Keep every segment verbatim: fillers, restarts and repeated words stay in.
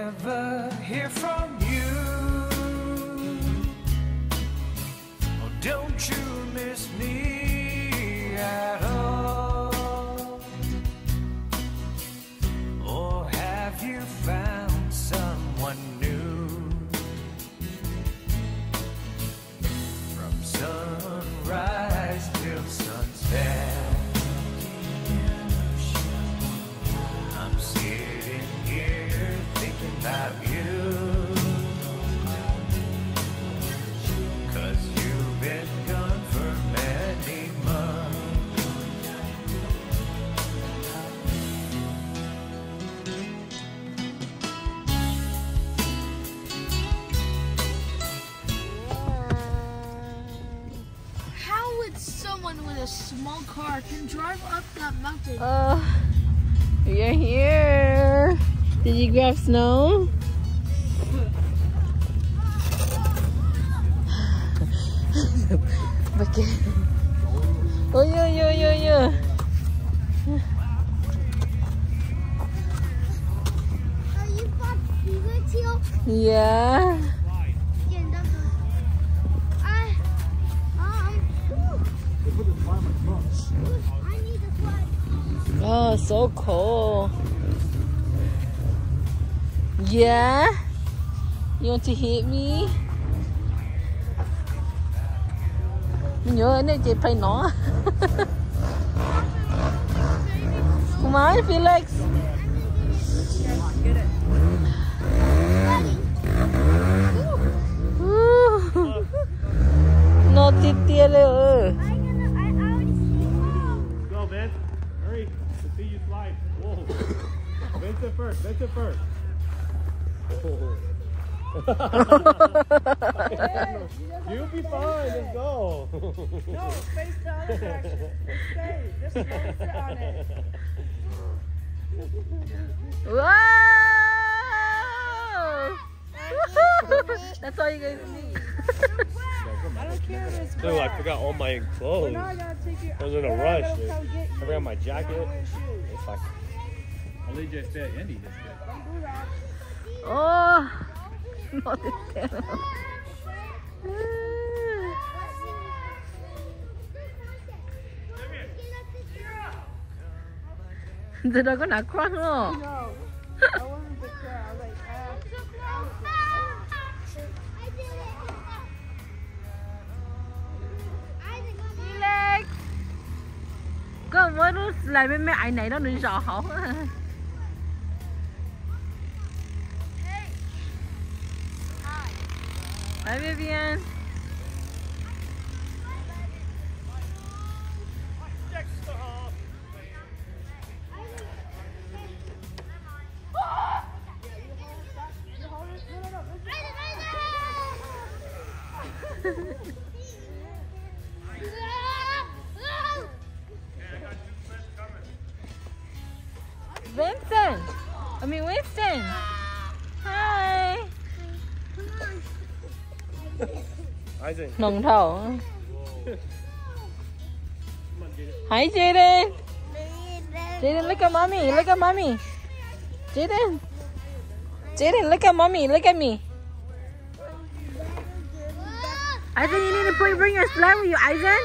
never hear from you. Oh, don't you miss me at all? Or have you found someone new? From sunrise till sunset, I'm sitting here thinking about you. 'Cause you've been gone for many months. How would someone with a small car can drive up that mountain? Oh, you're here. Did you grab snow? Okay. Oh yeah, yeah, yeah, yeah. Yeah. Oh, so cool. Yeah? You want to hit me? Mình nhớ này chị phải nó. Come on, Felix. Nó tít tia lên. Go, Vince. Hurry. To see you slide. Whoa. Vincent first. Vincent first. Oh. You'll be fine. Let's go. No, face the other direction. Just stay. Just let it sit on it. Wow! That's all you guys need. I don't care if it's Dude, I forgot all my clothes. Now I gotta take you. I was in a Then I rush, gotta dude. come get I you. forgot my You jacket. gotta wear shoes. It's like, I'll leave you stay at Indy this day. Don't do that. Oh! Not this channel. Giờ đâu có nặng khoan đâu. No, I wasn't the crowd. I was like, Felix! Có mới nó lại mấy mấy ảnh này nó đừng rõ hổ. Hi Vivian. Vincent! I mean Winston! Hi! Isaac. Nồng thầu. Hi Jaden! Jaden, look at mommy! Look at mommy! Jaden! Jaden, look at mommy! Look at me! Isaac, you need to bring, bring your sled with you, Isaac!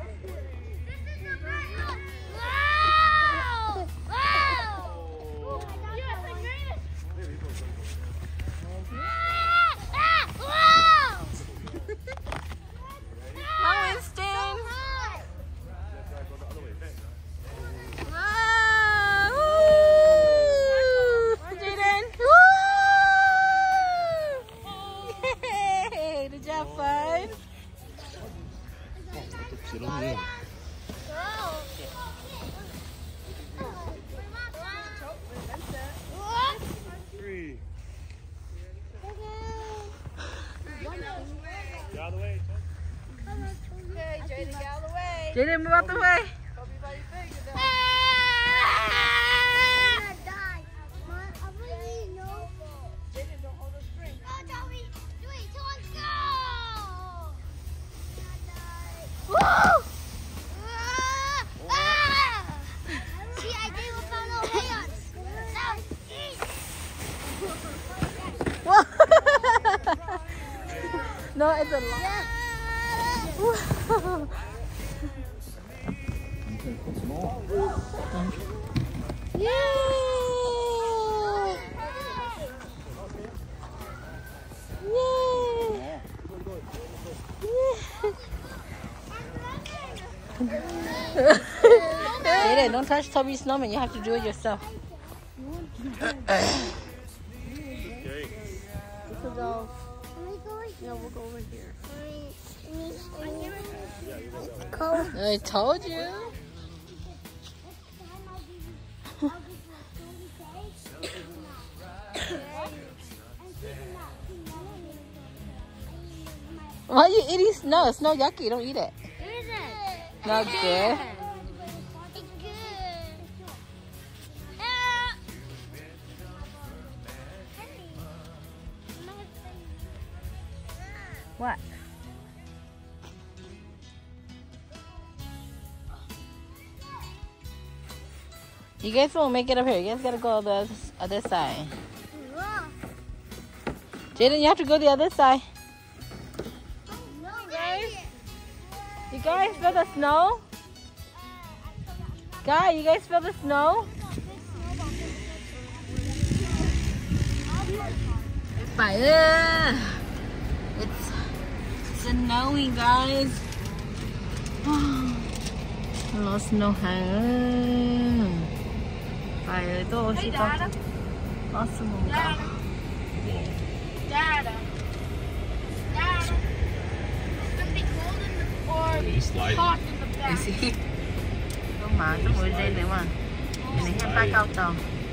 Three. Get out of the way. okay, Jaden, get out of the way. Jaden, move out the way! Hope you buddy figure that. Jaden, don't hold the string. Woo! See, I did without no hands. Now, eat. No, it's a lot. Yay! Jaden, don't touch Toby's snowman. You have to do it yourself. Okay. We'll go. Yeah, we'll go over here. I told you. Why are you eating snow? It's no yucky. Don't eat it. Not good. What? You guys won't make it up here. You guys gotta go the other side. Jaden, you have to go the other side. You guys feel the snow? Guy, you guys feel the snow? Fire! It's snowing, guys. Nó snow hàng. Fire to Hey, Dada. Awesome. Dada. Dada. Dada. It's gonna be cold in the or hot in the back. Không mà, tôi ngồi đây nữa mà. Cái này hết ba cao tàu.